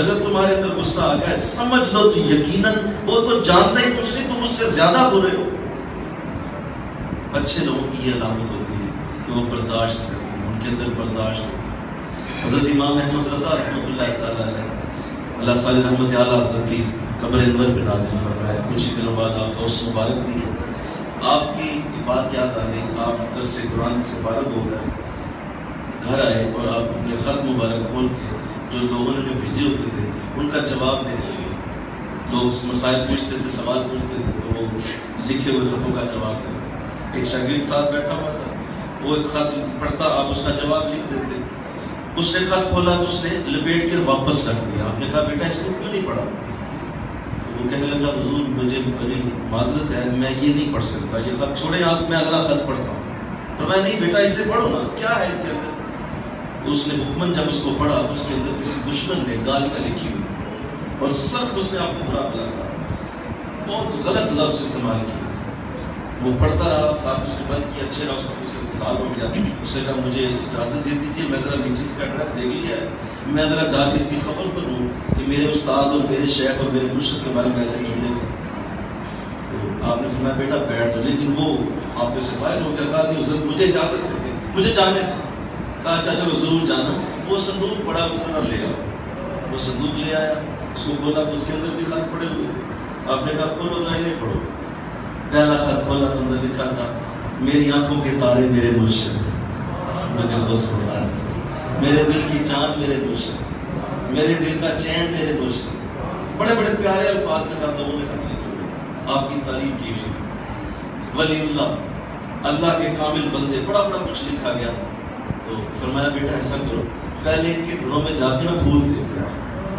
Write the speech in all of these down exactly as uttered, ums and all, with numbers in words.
اگر تمہارے اندر غصہ آ گیا سمجھ لو تو یقیناً وہ تو جانتا ہی کچھ نہیں، تم اس سے زیادہ برے ہو۔ اچھے لوگوں کی یہ علامت ہوتی ہے کہ وہ برداشت کرتے ہیں، ان کے اندر برداشت ہوتی ہے۔ حضرت امام احمد رضا رحمۃ اللہ تعالیٰ علیہ، اللہ صلی رحمت اعلیٰ حضرت کی قبر انور پہ نازل فرمائے، کچھ ہی دنوں بعد آپ کا اس مبارک بھی ہے۔ آپ کی بات یاد آ گئی، آپ درس قرآن سے فارغ ہو کر گھر آئے اور آپ اپنے خط مبارک کھول کے جو لوگوں نے بھیجے ہوتے تھے ان کا جواب دینے لگے۔ لوگ مسائل پوچھتے تھے، سوال پوچھتے تھے تو وہ لکھے ہوئے خطوں کا جواب دیتے۔ ایک شاگرد ساتھ بیٹھا ہوا تھا، وہ ایک خط پڑھتا، آپ اس کا جواب لکھ دیتے۔ اس نے خط کھولا تو اس نے لپیٹ کے واپس کر دیا۔ آپ نے کہا بیٹا اس کو کیوں نہیں پڑھا؟ تو وہ کہنے لگا حضور مجھے بڑی معذرت ہے، میں یہ نہیں پڑھ سکتا، یہ خط چھوڑے آپ، میں اگلا خط پڑھتا ہوں۔ تو میں نہیں بیٹا اسے پڑھو نا، کیا ہے اس کے اندر؟ تو اس نے حکمن جب اس کو پڑھا تو اس کے اندر کسی دشمن نے گالیاں لکھی ہوئی تھی اور سخت اس نے آپ کو برا بلا کہا، بہت غلط لفظ استعمال کیے تھے۔ وہ پڑھتا رہا، ساتھ اس نے بند کیا، چہرہ اس کا غصے سے لال ہو گیا۔ اس نے کہا مجھے اجازت دے دیجیے، میں ذرا نیچے اس کا ایڈریس دیکھ لیا ہے، میں ذرا جا کے اس کی خبر تو لوں کہ میرے استاد اور میرے شیخ اور میرے مرشد کے بارے میں ایسے جملے کا۔ تو آپ نے فرمایا بیٹا بیٹھ جاؤ، لیکن وہ آپ سے باہر ہو گیا، کہا نہیں حضرت مجھے اجازت دے دیں، مجھے جانے دیں۔ کہا اچھا چلو ضرور جانا۔ وہ صندوق بڑا اس طرح لے آیا، وہ صندوق لے آیا، اس کو کھولا تو اس کے اندر بھی خط پڑے ہوئے تھے۔ آپ نے کہا کھولو ذرا انہیں پڑھو۔ پہلا خط کھولا تو اندر لکھا تھا میری آنکھوں کے تارے میرے مرشد، مجھے بس ہو رہا ہے، میرے دل کی چاند میرے مرشد، میرے دل کا چین میرے مرشد۔ بڑے بڑے پیارے الفاظ کے ساتھ لوگوں نے خط لکھے ہوئے تھے، آپ کی تعریف کی گئی تھی، ولی اللہ، اللہ کے کامل بندے، بڑا بڑا کچھ لکھا گیا۔ تو فرمایا بیٹا ایسا کرو، پہلے ان کے گھروں میں جا کے نا پھول دیکھ رہا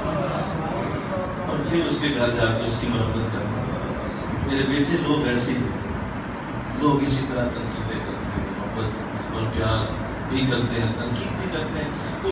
اور پھر اس کے گھر جا کے اس کی مرمت کرنا۔ میرے بیٹے لوگ ایسے ہی، لوگ اسی طرح تنقیدیں کرتے ہیں، محبت اور پیار بھی کرتے ہیں، تنقید بھی کرتے ہیں۔